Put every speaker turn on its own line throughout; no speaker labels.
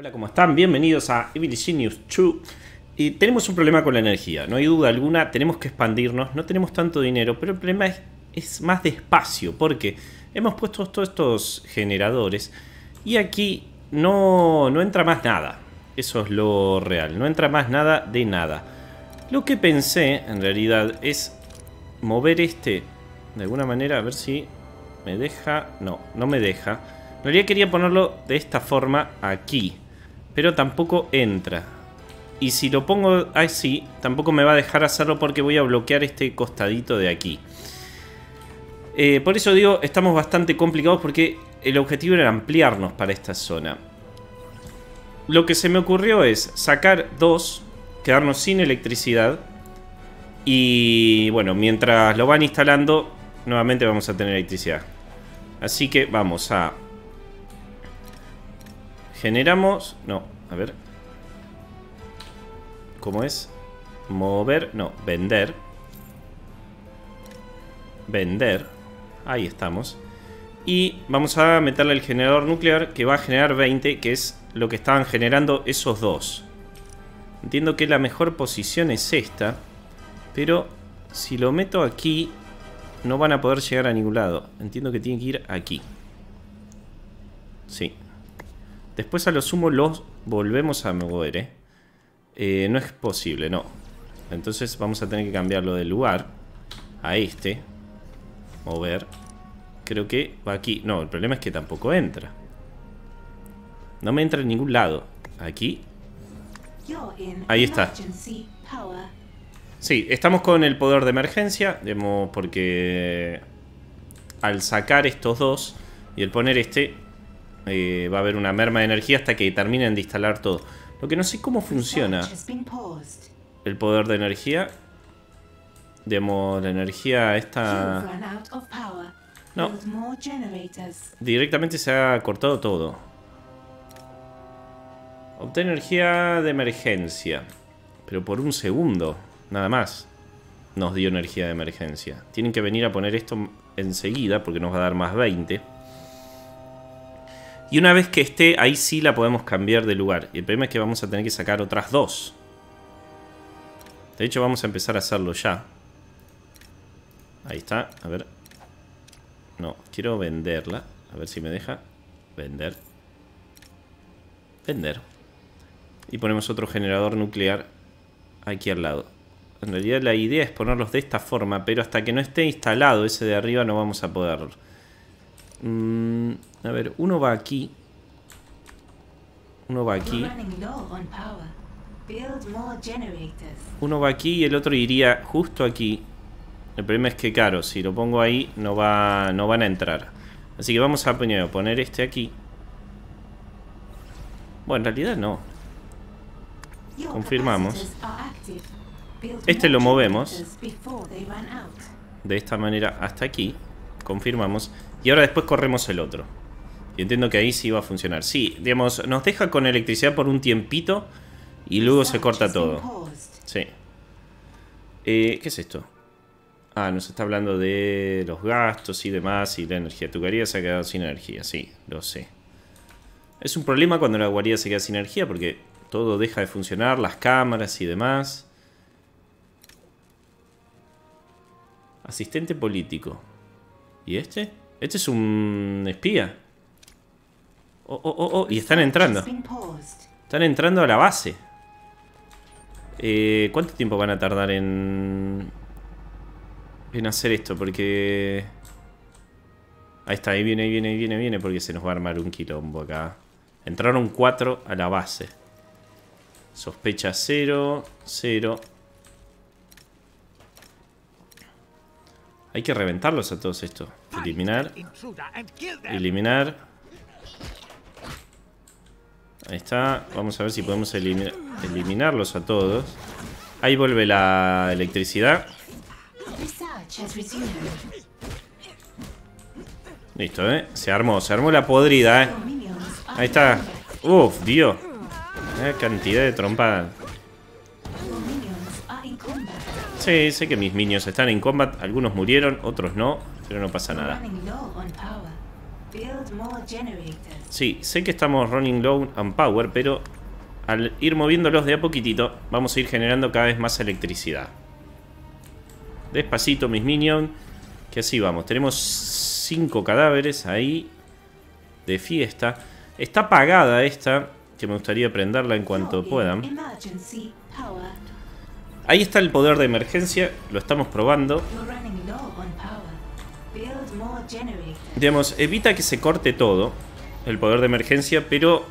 Hola, ¿cómo están? Bienvenidos a Evil Genius 2. Y tenemos un problema con la energía, no hay duda alguna, tenemos que expandirnos, no tenemos tanto dinero, pero el problema es más de espacio, porque hemos puesto todos estos generadores y aquí no entra más nada. Eso es lo real, no entra más nada de nada. Lo que pensé, en realidad, es mover este de alguna manera, a ver si me deja. No, no me deja. En realidad quería ponerlo de esta forma aquí, pero tampoco entra. Y si lo pongo así, tampoco me va a dejar hacerlo porque voy a bloquear este costadito de aquí. Por eso digo, estamos bastante complicados porque el objetivo era ampliarnos para esta zona. Lo que se me ocurrió es sacar dos, quedarnos sin electricidad. Y bueno, mientras lo van instalando, nuevamente vamos a tener electricidad. Así que vamos a... Generamos... No, a ver. ¿Cómo es? Mover... No, vender. Vender. Ahí estamos. Y vamos a meterle el generador nuclear que va a generar 20, que es lo que estaban generando esos dos. Entiendo que la mejor posición es esta, pero si lo meto aquí no van a poder llegar a ningún lado. Entiendo que tiene que ir aquí. Sí. Después a lo sumo los volvemos a mover, no es posible, no. Entonces vamos a tener que cambiarlo de lugar a este. Mover. Creo que va aquí. No, el problema es que tampoco entra. No me entra en ningún lado. Aquí. Ahí está. Sí, estamos con el poder de emergencia, digamos, porque al sacar estos dos y el poner este, va a haber una merma de energía hasta que terminen de instalar todo. Lo que no sé cómo funciona el poder de energía. Digamos, la energía esta... No, directamente se ha cortado todo. Obtener energía de emergencia, pero por un segundo, nada más, nos dio energía de emergencia. Tienen que venir a poner esto enseguida porque nos va a dar más 20. Y una vez que esté, ahí sí la podemos cambiar de lugar. Y el problema es que vamos a tener que sacar otras dos. De hecho, vamos a empezar a hacerlo ya. Ahí está, a ver. No, quiero venderla. A ver si me deja. Vender. Vender. Y ponemos otro generador nuclear aquí al lado. En realidad la idea es ponerlos de esta forma, pero hasta que no esté instalado ese de arriba no vamos a poder. A ver, uno va aquí. Uno va aquí. Uno va aquí y el otro iría justo aquí. El problema es que, claro, si lo pongo ahí no van a entrar. Así que vamos a poner este aquí. Bueno, en realidad no. Confirmamos. Este lo movemos de esta manera hasta aquí. Confirmamos. Y ahora después corremos el otro. Y entiendo que ahí sí va a funcionar. Sí, digamos, nos deja con electricidad por un tiempito y luego se corta todo. Sí. ¿Qué es esto? Ah, nos está hablando de los gastos y demás y la energía. Tu guarida se ha quedado sin energía, sí, lo sé. Es un problema cuando la guarida se queda sin energía porque todo deja de funcionar, las cámaras y demás. Asistente político. ¿Y este? Este es un espía. Y están entrando. Están entrando a la base. ¿Cuánto tiempo van a tardar en hacer esto? Porque... Ahí está, ahí viene, porque se nos va a armar un quilombo acá. Entraron 4 a la base. Sospecha 0, 0. Hay que reventarlos a todos estos. Eliminar. Eliminar. Ahí está. Vamos a ver si podemos eliminarlos a todos. Ahí vuelve la electricidad. Listo, se armó la podrida, Ahí está. Uf, Dios. Cantidad de trompadas. Sí, sé que mis minions están en combat. Algunos murieron, otros no, pero no pasa nada. Sí, sé que estamos running low on power, pero al ir moviéndolos de a poquitito vamos a ir generando cada vez más electricidad. Despacito, mis minions, que así vamos. Tenemos 5 cadáveres ahí de fiesta. Está apagada esta, que me gustaría prenderla en cuanto puedan. Ahí está el poder de emergencia, lo estamos probando. Digamos, evita que se corte todo el poder de emergencia, pero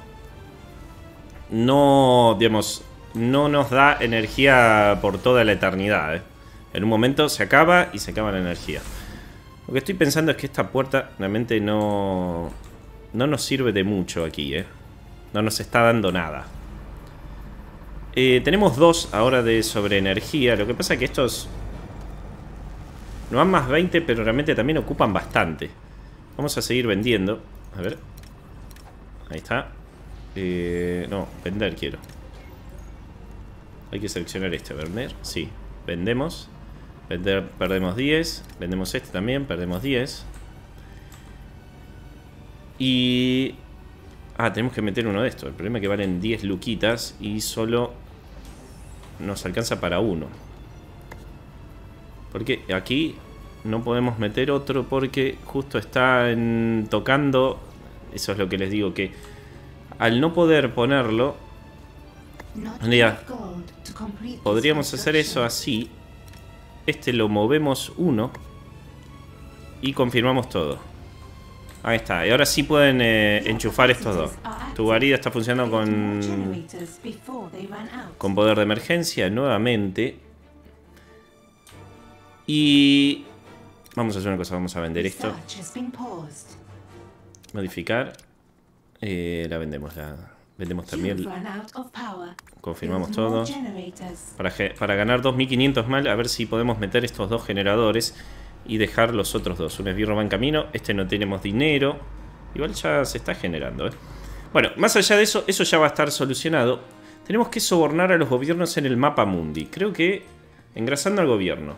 no, digamos, no nos da energía por toda la eternidad, ¿eh? En un momento se acaba y se acaba la energía. Lo que estoy pensando es que esta puerta realmente no nos sirve de mucho aquí, ¿eh? No nos está dando nada. Tenemos 2 ahora de sobreenergía. Lo que pasa es que estos no dan más 20, pero realmente también ocupan bastante. Vamos a seguir vendiendo. A ver. Ahí está. No, vender quiero. Hay que seleccionar este. Vender, sí. Vendemos. Vender, perdemos 10. Vendemos este también, perdemos 10. Y... ah, tenemos que meter uno de estos. El problema es que valen 10 luquitas y solo nos alcanza para uno. Porque aquí no podemos meter otro porque justo está tocando. Eso es lo que les digo, que al no poder ponerlo, podríamos hacer eso así. Este lo movemos uno y confirmamos todo. Ahí está, y ahora sí pueden enchufar estos dos. Tu guarida está funcionando con poder de emergencia nuevamente. Y vamos a hacer una cosa, vamos a vender esto. Modificar. La vendemos, vendemos también. Confirmamos todo. Para ganar 2500 mal, a ver si podemos meter estos 2 generadores y dejar los otros 2. Un esbirro va en camino. Este no tenemos dinero. Igual ya se está generando, ¿eh? Bueno, más allá de eso, eso ya va a estar solucionado. Tenemos que sobornar a los gobiernos en el mapa mundi. Creo que engrasando al gobierno.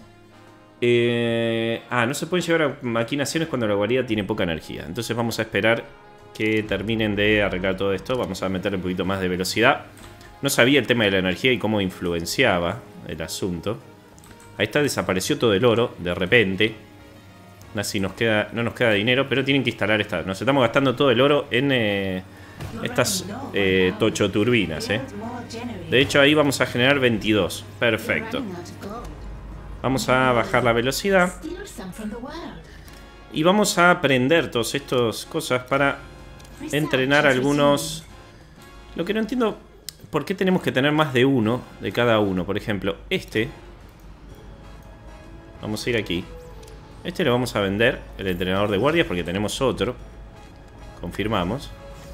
No se pueden llevar a maquinaciones cuando la guarida tiene poca energía. Entonces vamos a esperar que terminen de arreglar todo esto. Vamos a meterle un poquito más de velocidad. No sabía el tema de la energía y cómo influenciaba el asunto. Ahí está, desapareció todo el oro de repente. Así no nos queda dinero, pero tienen que instalar esta. Nos estamos gastando todo el oro en estas tochoturbinas, ¿eh? De hecho ahí vamos a generar 22. Perfecto. Vamos a bajar la velocidad. Y vamos a aprender todas estas cosas para entrenar algunos. Lo que no entiendo, ¿por qué tenemos que tener más de uno de cada uno? Por ejemplo, este. Vamos a ir aquí. Este lo vamos a vender, el entrenador de guardias, porque tenemos otro. Confirmamos.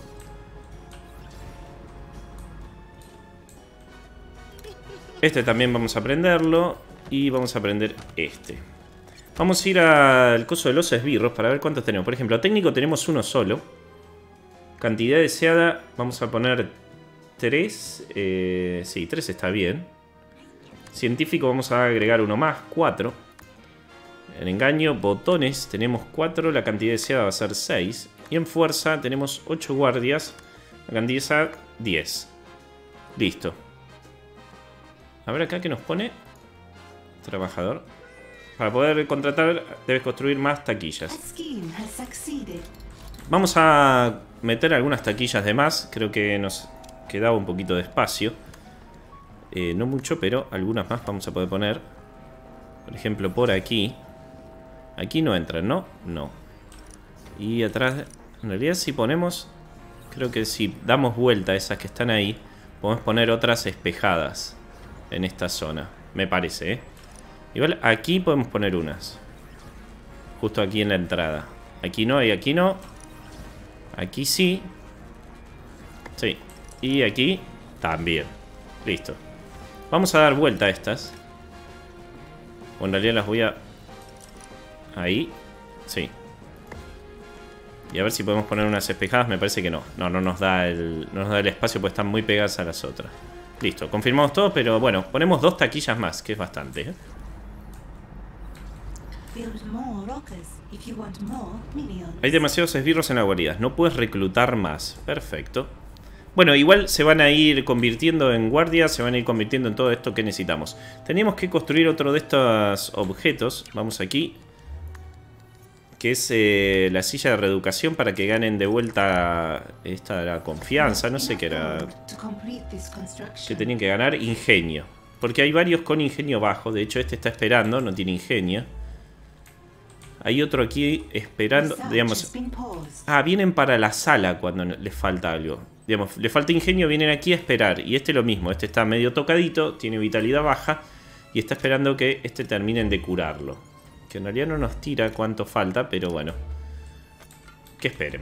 Este también vamos a prenderlo. Y vamos a prender este. Vamos a ir al coso de los esbirros para ver cuántos tenemos. Por ejemplo, técnico tenemos uno solo. Cantidad deseada, vamos a poner 3. Sí, 3 está bien. Científico vamos a agregar uno más, 4. En engaño, botones tenemos 4, la cantidad deseada va a ser 6. Y en fuerza tenemos 8 guardias, la cantidad deseada 10. Listo. A ver acá que nos pone. Trabajador. Para poder contratar debes construir más taquillas. Vamos a meter algunas taquillas de más. Creo que nos quedaba un poquito de espacio. No mucho, pero algunas más vamos a poder poner. Por ejemplo, por aquí. Aquí no entran, ¿no? No. Y atrás, en realidad si ponemos... Creo que si damos vuelta a esas que están ahí, podemos poner otras espejadas en esta zona. Me parece, ¿eh? Igual aquí podemos poner unas. Justo aquí en la entrada. Aquí no y aquí no. Aquí sí. Sí. Y aquí también. Listo. Vamos a dar vuelta a estas. O en realidad las voy a... Ahí. Sí. Y a ver si podemos poner unas espejadas. Me parece que no. No nos da el espacio porque están muy pegadas a las otras. Listo. Confirmamos todo, pero bueno. Ponemos 2 taquillas más, que es bastante, ¿eh? Hay demasiados esbirros en la guarida. No puedes reclutar más. Perfecto. Bueno, igual se van a ir convirtiendo en guardias. Se van a ir convirtiendo en todo esto que necesitamos. Teníamos que construir otro de estos objetos. Vamos aquí. Que es la silla de reeducación para que ganen de vuelta esta la confianza. No sé qué era. Que tenían que ganar ingenio. Porque hay varios con ingenio bajo. De hecho, este está esperando, no tiene ingenio. Hay otro aquí esperando. Digamos. Ah, vienen para la sala cuando les falta algo. Digamos, le falta ingenio, vienen aquí a esperar. Y este lo mismo. Este está medio tocadito, tiene vitalidad baja. Y está esperando que este terminen de curarlo. Que en realidad no nos tira cuánto falta, pero bueno. Que esperen.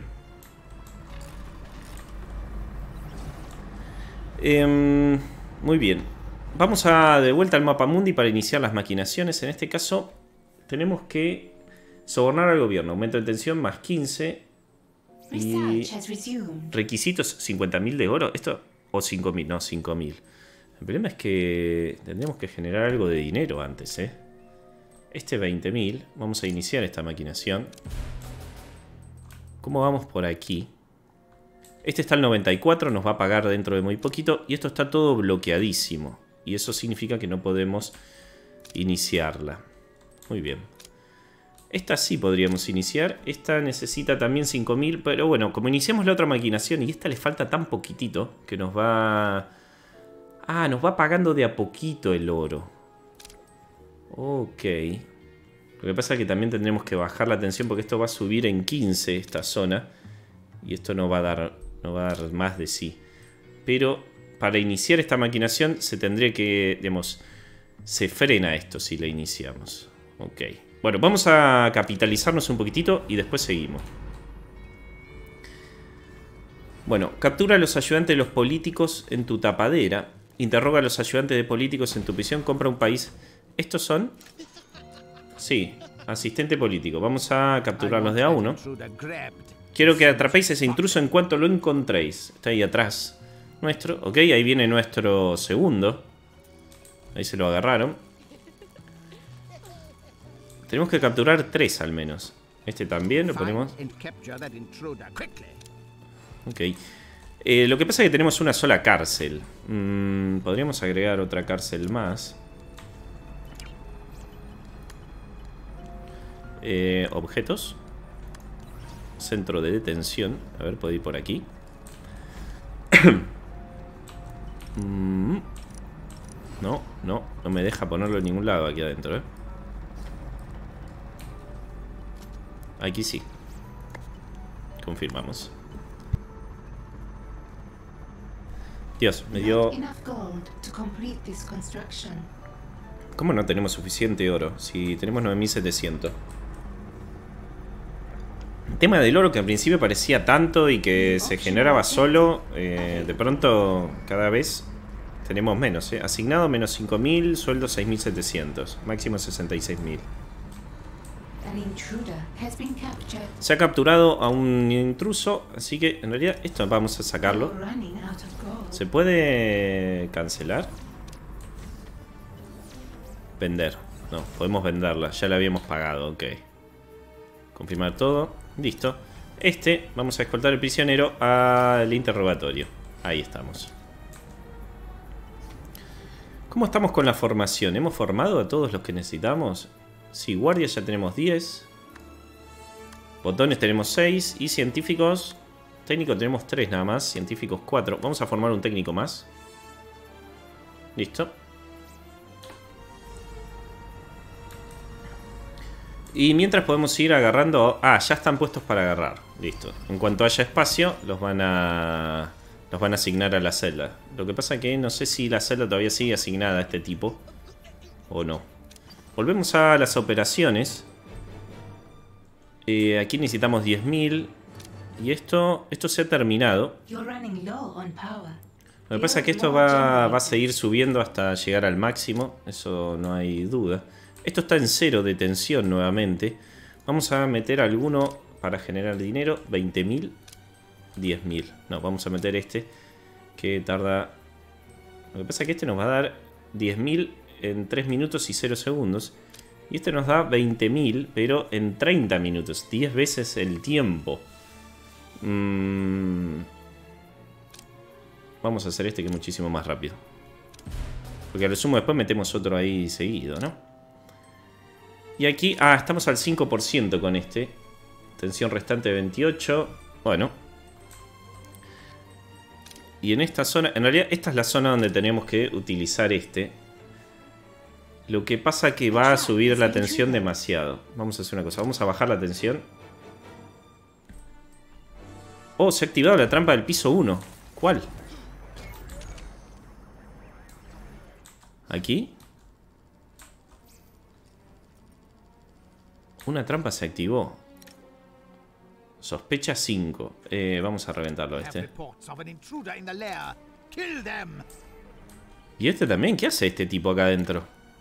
Muy bien. Vamos de vuelta al mapa mundi para iniciar las maquinaciones. En este caso, tenemos que sobornar al gobierno. Aumento de tensión más 15. Y requisitos 50.000 de oro. ¿Esto? O 5.000. No, 5.000. El problema es que tendremos que generar algo de dinero antes, ¿eh? Este 20.000. Vamos a iniciar esta maquinación. ¿Cómo vamos por aquí? Este está al 94. Nos va a pagar dentro de muy poquito. Y esto está todo bloqueadísimo. Y eso significa que no podemos iniciarla. Muy bien. Esta sí podríamos iniciar. Esta necesita también 5.000. Pero bueno, como iniciamos la otra maquinación y esta le falta tan poquitito que nos va... Ah, nos va pagando de a poquito el oro. Ok. Lo que pasa es que también tendremos que bajar la tensión porque esto va a subir en 15 esta zona. Y esto no va a dar más de sí. Pero para iniciar esta maquinación se tendría que, digamos, se frena esto si la iniciamos. Ok. Bueno, vamos a capitalizarnos un poquitito y después seguimos. Bueno, captura a los ayudantes de los políticos en tu tapadera. Interroga a los ayudantes de políticos en tu prisión. Compra un país. ¿Estos son? Sí, asistente político. Vamos a capturarlos de a uno. Quiero que atrapéis ese intruso en cuanto lo encontréis. Está ahí atrás nuestro. Ok, ahí viene nuestro segundo. Ahí se lo agarraron. Tenemos que capturar 3 al menos. Este también lo ponemos. Ok. Lo que pasa es que tenemos una sola cárcel. Podríamos agregar otra cárcel más. Objetos. Centro de detención. A ver, puedo ir por aquí. No me deja ponerlo en ningún lado aquí adentro, Aquí sí. Confirmamos. Dios, me dio... ¿Cómo no tenemos suficiente oro? Si tenemos 9.700. El tema del oro que al principio parecía tanto y que se generaba solo, de pronto cada vez tenemos menos. Asignado menos 5.000, sueldo 6.700, máximo 66.000. Se ha capturado a un intruso, así que en realidad esto vamos a sacarlo. ¿Se puede cancelar? Vender. No, podemos venderla, ya la habíamos pagado, ok. Confirmar todo. Listo. Vamos a escoltar al prisionero al interrogatorio. Ahí estamos. ¿Cómo estamos con la formación? ¿Hemos formado a todos los que necesitamos? Sí, guardias ya tenemos 10. Botones tenemos 6. Y científicos... Técnicos tenemos 3 nada más. Científicos 4. Vamos a formar un técnico más. Listo. Y mientras podemos ir agarrando... Ah, ya están puestos para agarrar. Listo. En cuanto haya espacio, los van a asignar a la celda. Lo que pasa es que no sé si la celda todavía sigue asignada a este tipo. O no. Volvemos a las operaciones. Aquí necesitamos 10.000. Y esto se ha terminado. Lo que pasa es que esto va a seguir subiendo hasta llegar al máximo. Eso no hay duda. Esto está en 0 de tensión nuevamente. Vamos a meter alguno para generar dinero. 20.000. 10.000. No, vamos a meter que tarda... Lo que pasa es que nos va a dar 10.000 en 3 minutos y 0 segundos. Y este nos da 20.000, pero en 30 minutos. 10 veces el tiempo. Vamos a hacer este que es muchísimo más rápido. Porque a lo sumo después metemos otro ahí seguido, ¿no? Y aquí... Ah, estamos al 5% con este. Tensión restante 28. Bueno. Y en esta zona... En realidad esta es la zona donde tenemos que utilizar este. Lo que pasa que va a subir la tensión demasiado. Vamos a hacer una cosa. Vamos a bajar la tensión. Oh, se ha activado la trampa del piso 1. ¿Cuál? ¿Aquí? Una trampa se activó. Sospecha 5. Vamos a reventarlo este. ¿Y este también? ¿Qué hace este tipo acá adentro?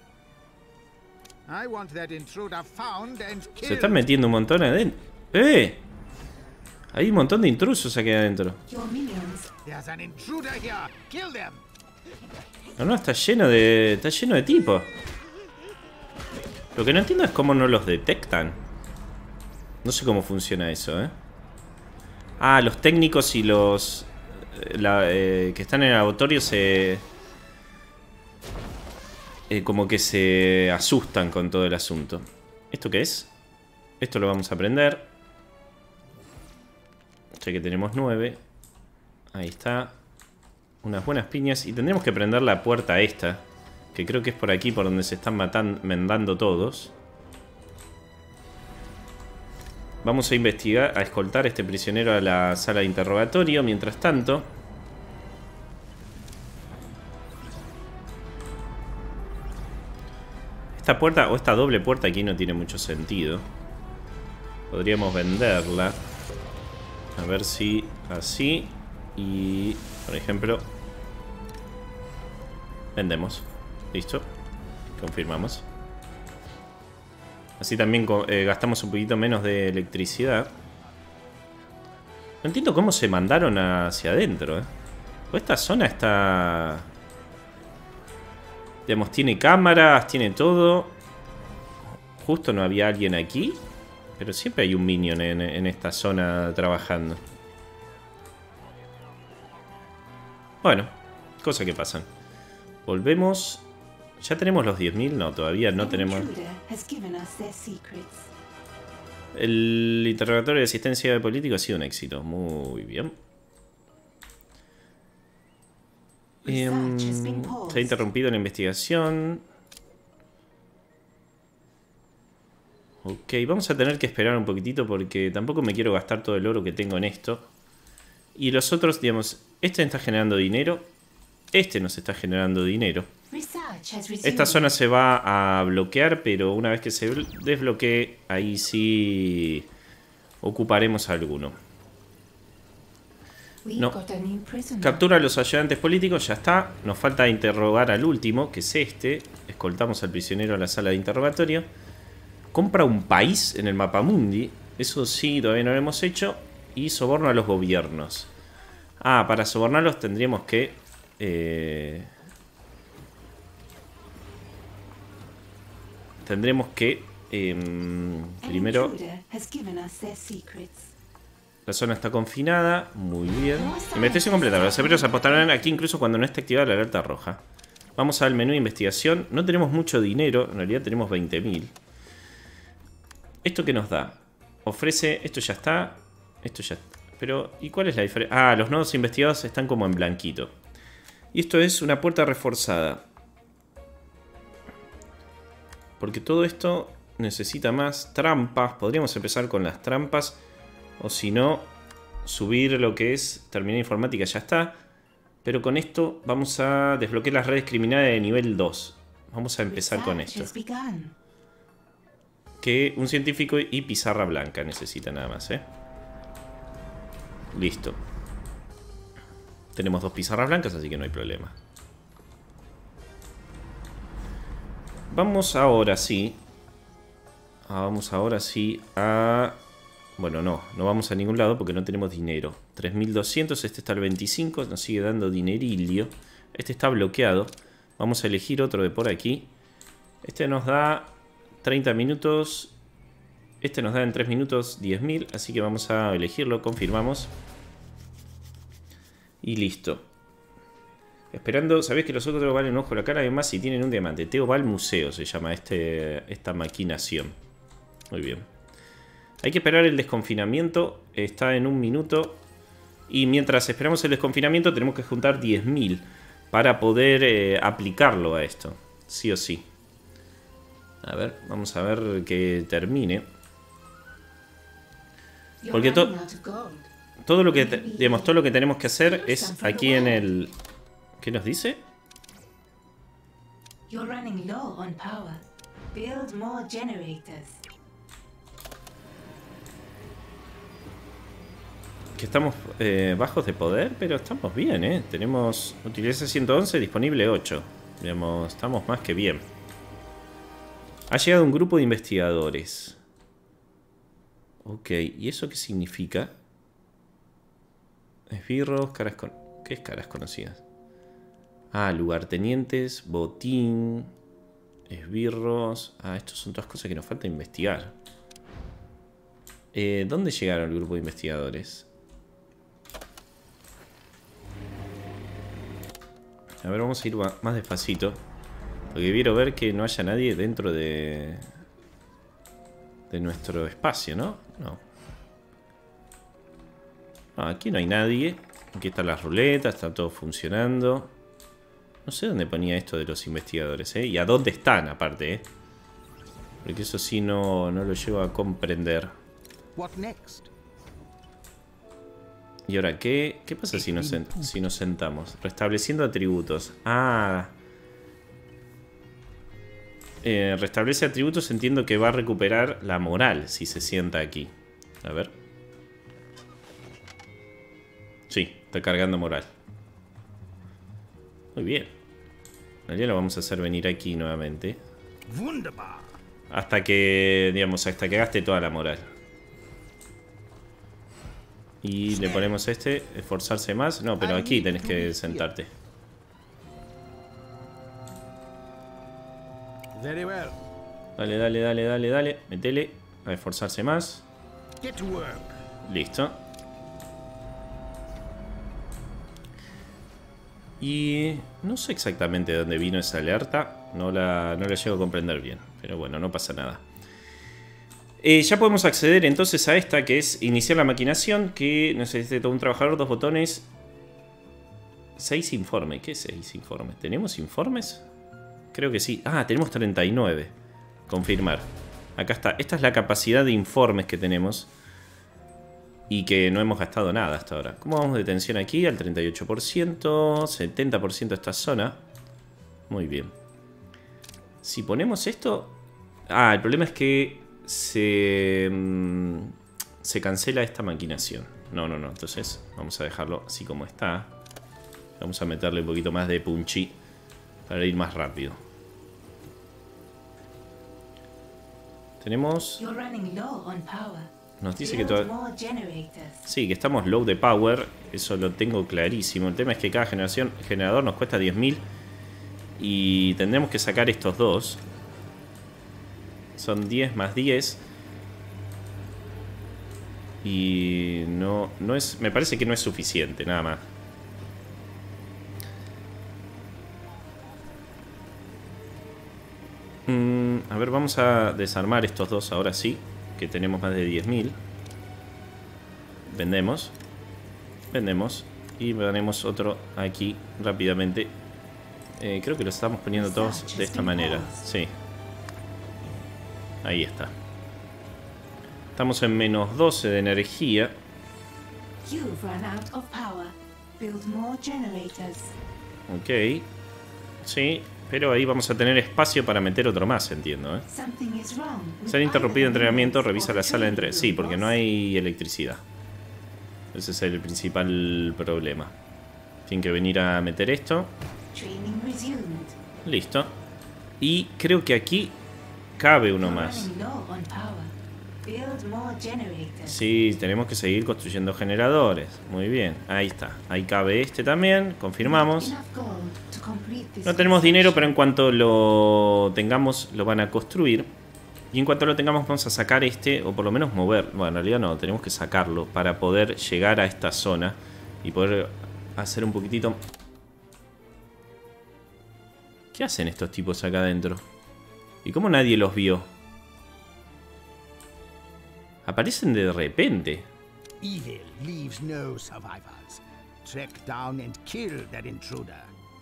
Se están metiendo un montón adentro. ¡Eh! Hay un montón de intrusos aquí adentro. No, está lleno de... Está lleno de tipos. Lo que no entiendo es cómo no los detectan. No sé cómo funciona eso, ¿eh? Ah, los técnicos y los... que están en el laboratorio se... como que se asustan con todo el asunto. ¿Esto qué es? Esto lo vamos a aprender. Ya que tenemos 9. Ahí está. Unas buenas piñas. Y tendremos que prender la puerta esta. Que creo que es por aquí por donde se están mandando todos. Vamos a investigar, a escoltar a este prisionero a la sala de interrogatorio. Mientras tanto... Esta puerta o esta doble puerta aquí no tiene mucho sentido. Podríamos venderla. A ver si así. Y, por ejemplo, vendemos. Listo. Confirmamos. Así también gastamos un poquito menos de electricidad. No entiendo cómo se mandaron hacia adentro, ¿eh? Pues esta zona está... Digamos, tiene cámaras, tiene todo. Justo no había alguien aquí. Pero siempre hay un minion en esta zona trabajando. Bueno, cosas que pasan. Volvemos. ¿Ya tenemos los 10.000? No, todavía no tenemos. El interrogatorio de asistencia de político ha sido un éxito. Muy bien. Se ha interrumpido la investigación. Ok, vamos a tener que esperar un poquitito porque tampoco me quiero gastar todo el oro que tengo en esto. Y los otros, digamos, este está generando dinero. Este nos está generando dinero. Esta zona se va a bloquear, pero una vez que se desbloquee, ahí sí ocuparemos alguno. No. Captura a los ayudantes políticos, ya está. Nos falta interrogar al último, que es este. Escoltamos al prisionero a la sala de interrogatorio. Compra un país en el mapamundi. Eso sí, todavía no lo hemos hecho. Y soborno a los gobiernos. Ah, para sobornarlos tendríamos que... primero... La zona está confinada. Muy bien. Investigación completa. Los servidores apostarán aquí incluso cuando no esté activada la alerta roja. Vamos al menú de investigación. No tenemos mucho dinero. En realidad tenemos 20.000. ¿Esto qué nos da? Ofrece... Esto ya está. Esto ya está. Pero... ¿Y cuál es la diferencia? Ah, los nodos investigados están como en blanquito. Y esto es una puerta reforzada. Porque todo esto necesita más trampas. Podríamos empezar con las trampas. O si no, subir lo que es terminal informática, ya está. Pero con esto vamos a desbloquear las redes criminales de nivel 2. Vamos a empezar con esto. Que un científico y pizarra blanca necesita nada más, ¿eh? Listo. Tenemos 2 pizarras blancas, así que no hay problema. Vamos ahora sí. Vamos ahora sí a... Bueno, no vamos a ningún lado porque no tenemos dinero. 3.200, este está al 25, nos sigue dando dinerillo. Este está bloqueado. Vamos a elegir otro de por aquí. Este nos da 30 minutos. Este nos da en 3 minutos 10.000, así que vamos a elegirlo, confirmamos. Y listo. Esperando, sabés que los otros valen un ojo a la cara, además si tienen un diamante. Teo va al museo, se llama esta maquinación. Muy bien. Hay que esperar el desconfinamiento, está en 1 minuto. Y mientras esperamos el desconfinamiento tenemos que juntar 10.000 para poder aplicarlo a esto. Sí o sí. A ver, vamos a ver que termine. Porque todo lo que digamos, todo lo que tenemos que hacer es aquí en el... ¿Qué nos dice? Que estamos bajos de poder, pero estamos bien, ¿eh? Tenemos utiliza 111, disponible 8. Digamos, estamos más que bien. Ha llegado un grupo de investigadores. Ok, ¿y eso qué significa? Esbirros, caras con... ¿Qué es caras conocidas? Ah, lugartenientes, botín, esbirros... Ah, estos son todas cosas que nos falta investigar. ¿Dónde llegaron el grupo de investigadores? A ver, vamos a ir más despacito. Porque quiero ver que no haya nadie dentro de nuestro espacio, ¿no? No. Aquí no hay nadie. Aquí están las ruletas, está todo funcionando. No sé dónde ponía esto de los investigadores, ¿eh? Y a dónde están, aparte, ¿eh? Porque eso sí no lo llevo a comprender. ¿Y ahora qué? ¿Qué pasa si nos sentamos? Restableciendo atributos. Ah. Restablece atributos, entiendo que va a recuperar la moral si se sienta aquí. A ver. Sí, está cargando moral. Muy bien. Ya lo vamos a hacer venir aquí nuevamente. Hasta que, digamos, hasta que gaste toda la moral. Y le ponemos esforzarse más. No, pero aquí tenés que sentarte. Dale, dale, dale, dale, dale. Metele. A esforzarse más. Listo. Y no sé exactamente de dónde vino esa alerta. No la llego a comprender bien. Pero bueno, no pasa nada. Ya podemos acceder entonces a esta, que es iniciar la maquinación. Que necesita un trabajador, 2 botones. 6 informes. ¿Qué es 6 informes? ¿Tenemos informes? Creo que sí. Ah, tenemos 39. Confirmar. Acá está. Esta es la capacidad de informes que tenemos. Y que no hemos gastado nada hasta ahora. ¿Cómo vamos de tensión aquí? Al 38%. 70% esta zona. Muy bien. Si ponemos esto... Ah, el problema es que se cancela esta maquinación. No. Entonces vamos a dejarlo así como está. Vamos a meterle un poquito más de punchy para ir más rápido. Tenemos... Nos dice que todavía... Sí, que estamos low de power. Eso lo tengo clarísimo. El tema es que cada generador nos cuesta 10.000. Y tendremos que sacar estos dos. Son 10 más 10. Y no es... Me parece que no es suficiente, nada más. A ver, vamos a desarmar estos dos ahora sí. Que tenemos más de 10.000. Vendemos. Vendemos. Y ponemos otro aquí rápidamente. Creo que lo estamos poniendo todos de esta manera. Sí. Ahí está. Estamos en menos 12 de energía. Ok. Sí. Pero ahí vamos a tener espacio para meter otro más, entiendo, ¿eh? Se han interrumpido entrenamiento, revisa la sala de entrenamiento. Sí, porque no hay electricidad. Ese es el principal problema. Tienen que venir a meter esto. Listo. Y creo que aquí cabe uno más. Sí, tenemos que seguir construyendo generadores. Muy bien, ahí está. Ahí cabe este también, confirmamos. No tenemos dinero, pero en cuanto lo tengamos lo van a construir. Y en cuanto lo tengamos vamos a sacar este, o por lo menos mover. Bueno, en realidad no, tenemos que sacarlo para poder llegar a esta zona y poder hacer un poquitito... ¿Qué hacen estos tipos acá adentro? ¿Y cómo nadie los vio? Aparecen de repente.
Evil leaves no survivors. Track down and kill that intruder.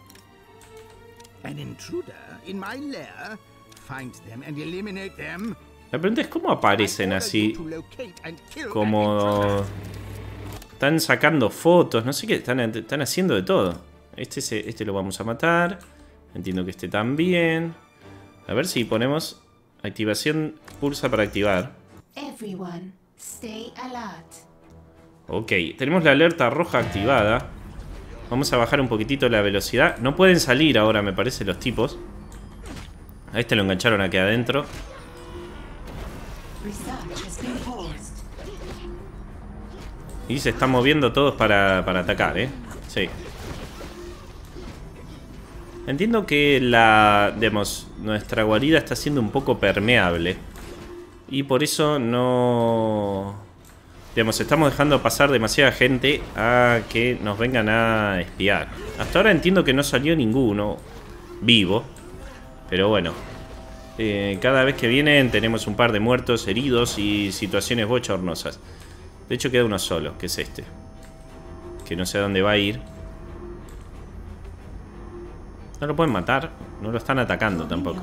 An intruder in my lair. Find them and eliminate them.
La pregunta es cómo aparecen así. Como... Están sacando fotos, no sé qué, están haciendo de todo. Este lo vamos a matar. Entiendo que este también. A ver si ponemos activación, pulsa para activar. Ok, tenemos la alerta roja activada. Vamos a bajar un poquitito la velocidad. No pueden salir ahora, me parece, los tipos. A este lo engancharon aquí adentro. Y se están moviendo todos para atacar, ¿eh? Sí. Entiendo que nuestra guarida está siendo un poco permeable. Y por eso no... estamos dejando pasar demasiada gente a que nos vengan a espiar. Hasta ahora entiendo que no salió ninguno vivo. Pero bueno. Cada vez que vienen tenemos un par de muertos, heridos y situaciones bochornosas. De hecho queda uno solo, que es este. Que no sé a dónde va a ir. No lo pueden matar. No lo están atacando tampoco.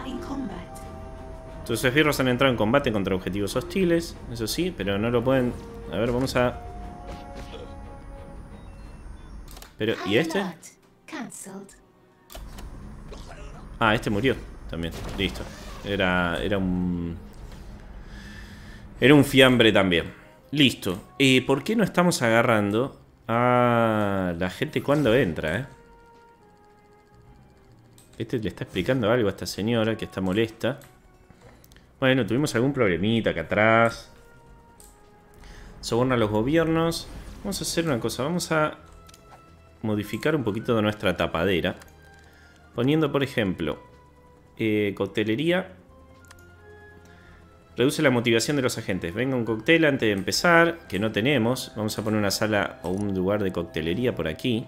Sus esbirros han entrado en combate contra objetivos hostiles. Eso sí, pero no lo pueden... A ver, vamos a... Pero, ¿y este? Ah, este murió también. Listo. Era un fiambre también. Listo. ¿Por qué no estamos agarrando a la gente cuando entra, Este le está explicando algo a esta señora que está molesta. Bueno, tuvimos algún problemita acá atrás. Soborna a los gobiernos. Vamos a hacer una cosa. Vamos a modificar un poquito de nuestra tapadera. Poniendo, por ejemplo, coctelería. Reduce la motivación de los agentes. Venga un cóctel antes de empezar, que no tenemos. Vamos a poner una sala o un lugar de coctelería por aquí.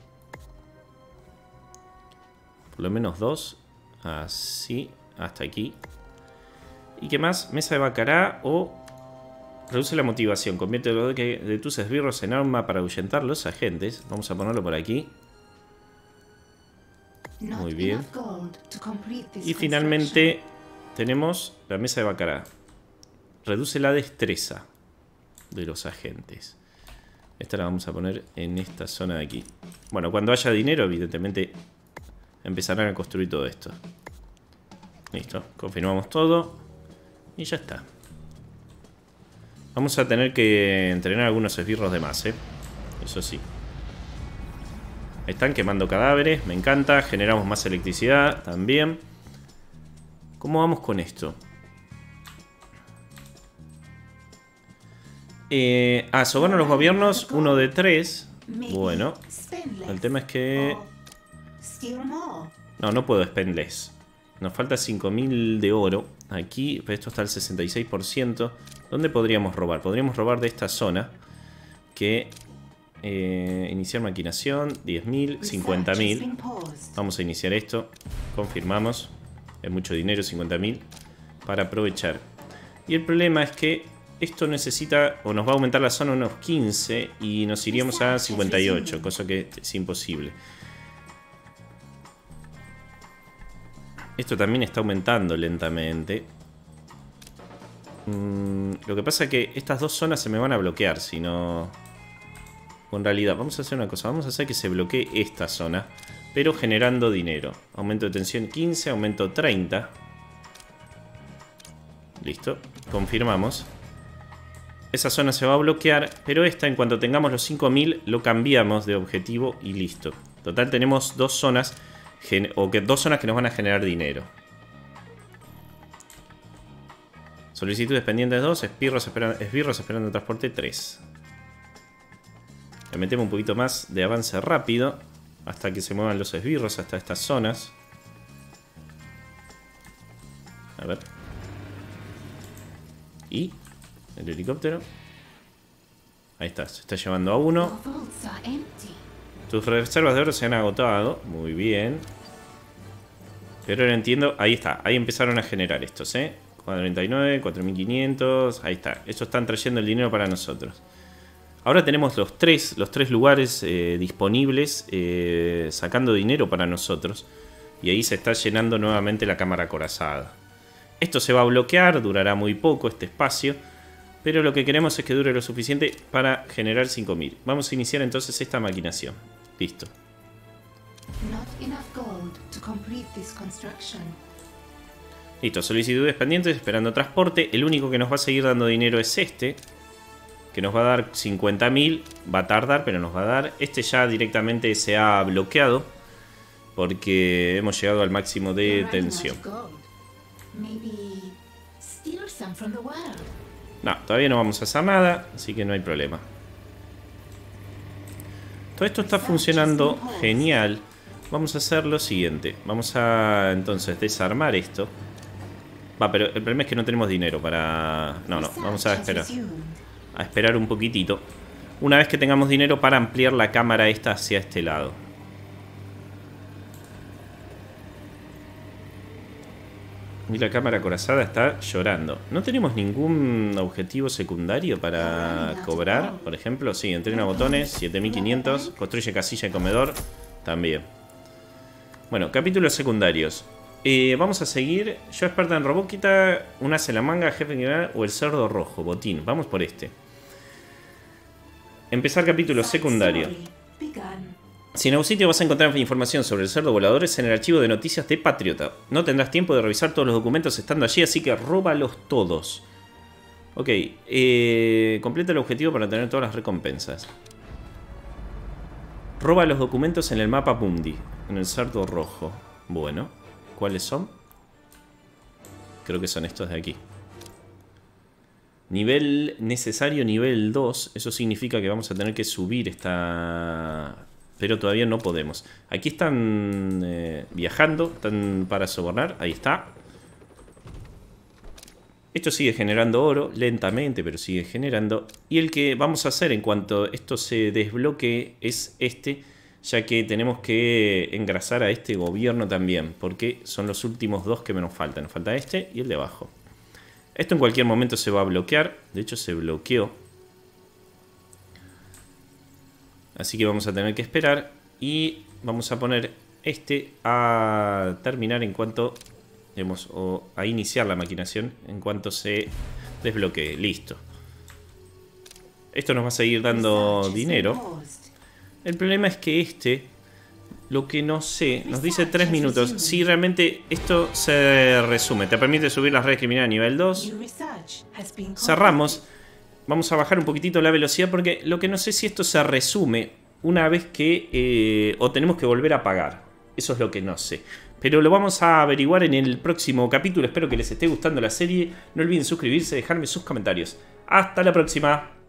Por lo menos 2. Así, hasta aquí. ¿Y qué más? Mesa de bacará o... Reduce la motivación. Convierte de tus esbirros en arma para ahuyentar a los agentes. Vamos a ponerlo por aquí. Muy bien. Y finalmente tenemos la mesa de bacará. Reduce la destreza de los agentes. Esta la vamos a poner en esta zona de aquí. Bueno, cuando haya dinero, evidentemente, empezarán a construir todo esto. Listo, confirmamos todo. Y ya está. Vamos a tener que entrenar algunos esbirros de más, Eso sí. Están quemando cadáveres, me encanta. Generamos más electricidad también. ¿Cómo vamos con esto? Soborno a los gobiernos, 1 de 3. Bueno, el tema es que... No puedo spend less. Nos falta 5000 de oro. Aquí, esto está al 66%. ¿Dónde podríamos robar? Podríamos robar de esta zona. Que... iniciar maquinación, 10.000, 50.000. Vamos a iniciar esto. Confirmamos. Es mucho dinero, 50.000. Para aprovechar. Y el problema es que esto necesita, o nos va a aumentar la zona unos 15 y nos iríamos a 58, cosa que es imposible. Esto también está aumentando lentamente. Lo que pasa es que estas dos zonas se me van a bloquear, si no... En realidad, vamos a hacer una cosa. Vamos a hacer que se bloquee esta zona, pero generando dinero. Aumento de tensión 15, aumento 30. Listo, confirmamos. Esa zona se va a bloquear, pero esta, en cuanto tengamos los 5000, lo cambiamos de objetivo y listo. Total, tenemos dos zonas, dos zonas que nos van a generar dinero. Solicitudes pendientes 2, esbirros esperando transporte 3. Le metemos un poquito más de avance rápido hasta que se muevan los esbirros hasta estas zonas. A ver. Y el helicóptero. Ahí está, se está llevando a uno. Tus reservas de oro se han agotado. Muy bien. Pero ahora entiendo, ahí está, ahí empezaron a generar estos, 4.39, 4.500, ahí está. Estos están trayendo el dinero para nosotros. Ahora tenemos los tres lugares disponibles, sacando dinero para nosotros. Y ahí se está llenando nuevamente la cámara acorazada. Esto se va a bloquear, durará muy poco este espacio. Pero lo que queremos es que dure lo suficiente para generar 5.000. Vamos a iniciar entonces esta maquinación. Listo. Listo, solicitudes pendientes, esperando transporte. El único que nos va a seguir dando dinero es este, que nos va a dar 50.000. Va a tardar, pero nos va a dar. Este ya directamente se ha bloqueado porque hemos llegado al máximo de tensión. No, todavía no vamos a hacer nada, así que no hay problema. Todo esto está funcionando genial. Vamos a hacer lo siguiente. Vamos a entonces desarmar esto. Va, pero el problema es que no tenemos dinero para... No, vamos a esperar. A esperar un poquitito. Una vez que tengamos dinero para ampliar la cámara esta hacia este lado. Y la cámara acorazada está llorando. ¿No tenemos ningún objetivo secundario para cobrar? Por ejemplo, sí, entrena botones, 7500. Construye casilla y comedor, también. Bueno, capítulos secundarios. Vamos a seguir. Yo experta en robótica, una celamanga, jefe general o el cerdo rojo, botín. Vamos por este. Empezar capítulo secundario. Si en algún sitio vas a encontrar información sobre el cerdo volador es en el archivo de noticias de Patriota. No tendrás tiempo de revisar todos los documentos estando allí, así que róbalos todos. Ok, completa el objetivo para tener todas las recompensas. Roba los documentos en el mapa Mundi, en el cerdo rojo. Bueno, ¿cuáles son? Creo que son estos de aquí. Nivel necesario, nivel 2. Eso significa que vamos a tener que subir esta... Pero todavía no podemos. Aquí están viajando, están para sobornar. Ahí está. Esto sigue generando oro, lentamente, pero sigue generando. Y el que vamos a hacer en cuanto esto se desbloquee es este, ya que tenemos que engrasar a este gobierno también, porque son los últimos dos que nos faltan. Nos falta este y el de abajo. Esto en cualquier momento se va a bloquear. De hecho se bloqueó. Así que vamos a tener que esperar. Y vamos a poner este a terminar en cuanto... o a iniciar la maquinación en cuanto se desbloquee. Listo. Esto nos va a seguir dando dinero. El problema es que lo que no sé, nos dice 3 minutos. Si realmente esto se resume, te permite subir las redes criminales a nivel 2. Cerramos. Vamos a bajar un poquitito la velocidad porque lo que no sé si esto se resume una vez que... o tenemos que volver a pagar. Eso es lo que no sé. Pero lo vamos a averiguar en el próximo capítulo. Espero que les esté gustando la serie. No olviden suscribirse y dejarme sus comentarios. ¡Hasta la próxima!